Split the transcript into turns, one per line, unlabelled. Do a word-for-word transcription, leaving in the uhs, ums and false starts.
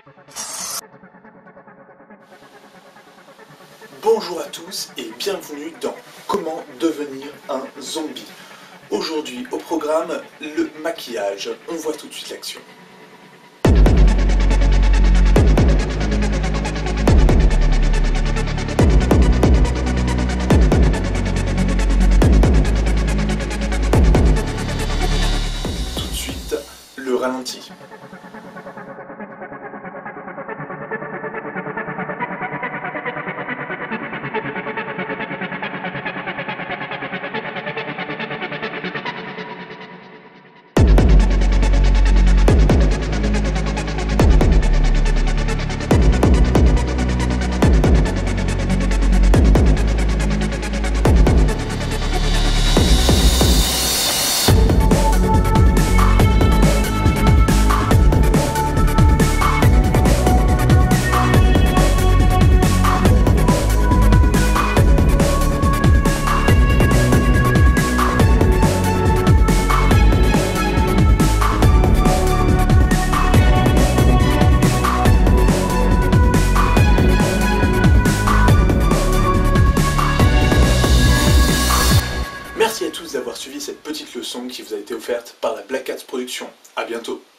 Bonjour à tous et bienvenue dans Comment devenir un zombie. Aujourd'hui au programme, le maquillage. On voit tout de suite l'action. Tout de suite, le ralenti. Merci à tous d'avoir suivi cette petite leçon qui vous a été offerte par la Black Cat Productions. A bientôt.